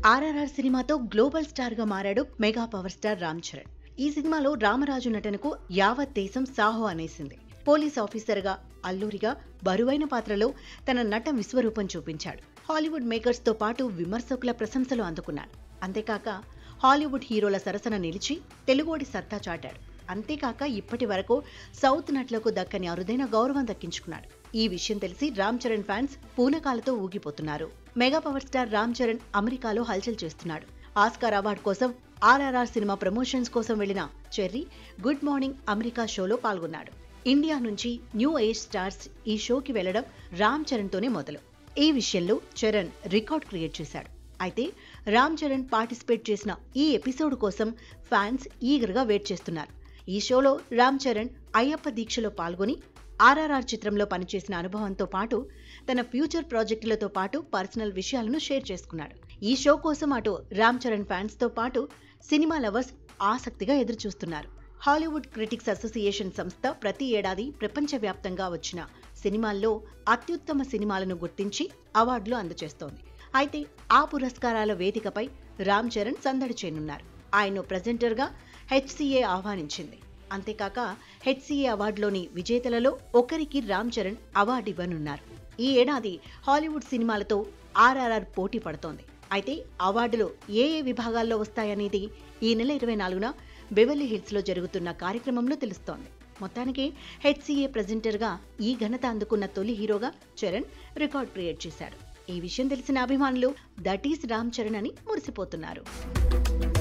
ఆర్ఆర్ఆర్ సినిమాతో global star గా మారాడు mega power star Ram Charan. ఈ సినిమాలో రామరాజు నటనకు యావత్ దేశం సాహో అనేసింది. పోలీస్ ఆఫీసర్ గా, అల్లూరిగా బరువైన పాత్రలో తన నట విశ్వరూపం చూపించాడు. హాలీవుడ్ మేకర్స్ తో పాటు విమర్శకుల ప్రశంసలు అందుకున్నాడు. అంతేకాక హాలీవుడ్ హీరోల సరసన నిలిచి తెలుగోడి సత్తా చాటాడు. అంతేకాక ఇప్పటి వరకు సౌత్ నటులకు దక్కని అరుదైన గౌరవం దక్కించుకున్నాడు. ఈ విషయం తెలిసి రామ్ చరణ్ ఫ్యాన్స్ పూనకాలతో ఊగిపోతున్నారు. Mega power star Ram Charan అమెరికాలో హల్చల్ చేస్తున్నాడు. ఆస్కార్ అవార్డు కోసం ఆర్ఆర్ఆర్ సినిమా ప్రమోషన్స్ కోసం వెళ్లిన చెర్రీ గుడ్ మార్నింగ్ అమెరికా షోలో పాల్గొన్నాడు. ఇండియా నుంచి న్యూ ఏజ్ స్టార్స్ ఈ షోకి వెళ్లడం రామ్ చరణ్ తోనే మొదలు. ఈ విషయంలో చరణ్ రికార్డ్ క్రియేట్ చేశాడు. అయితే రామ్ చరణ్ పార్టిసిపేట్ చేసిన ఈ ఎపిసోడ్ కోసం ఫ్యాన్స్ ఈగర్గా వెయిట్ చేస్తున్నారు. ఈ షోలో రామ్ చరణ్ అయ్యప్ప దీక్షలో పాల్గొని ఆర్ఆర్ఆర్ చిత్రంలో పనిచేసిన అనుభవంతో పాటు తన ఫ్యూచర్ ప్రాజెక్టులతో పాటు పర్సనల్ విషయాలను షేర్ చేసుకున్నాడు. ఈ షో కోసం అటు రామ్ చరణ్ ఫ్యాన్స్ తో పాటు సినిమా లవర్స్ ఆసక్తిగా ఎదురుచూస్తున్నారు. హాలీవుడ్ క్రిటిక్స్ అసోసియేషన్ సంస్థ ప్రతి ఏడాది ప్రపంచవ్యాప్తంగా వచ్చిన సినిమాల్లో అత్యుత్తమ సినిమాలను గుర్తించి అవార్డులు అందజేస్తోంది. అయితే ఆ పురస్కారాల వేదికపై రామ్ చరణ్ సందడి చేయనున్నారు. ఆయన్ను ప్రెజెంటర్గా హెచ్సిఏ ఆహ్వానించింది. అంతేకాక హెచ్సిఏ అవార్డులోని విజేతలలో ఒకరికి రామ్ చరణ్ అవార్డు ఇవ్వనున్నారు. ఈ ఏడాది హాలీవుడ్ సినిమాలతో ఆర్ఆర్ఆర్ పోటీ పడుతోంది. అయితే అవార్డులు ఏ విభాగాల్లో వస్తాయనేది ఈ నెల 24న బెవర్లీ హిల్స్ లో జరుగుతున్న కార్యక్రమంలో తెలుస్తోంది. మొత్తానికి హెచ్సిఏ ప్రెజెంటర్గా ఈ ఘనత అందుకున్న తొలి హీరోగా చరణ్ రికార్డ్ క్రియేట్ చేశాడు. ఈ విషయం తెలిసిన అభిమానులు దట్ ఈస్ రామ్ చరణ్ అని మురిసిపోతున్నారు.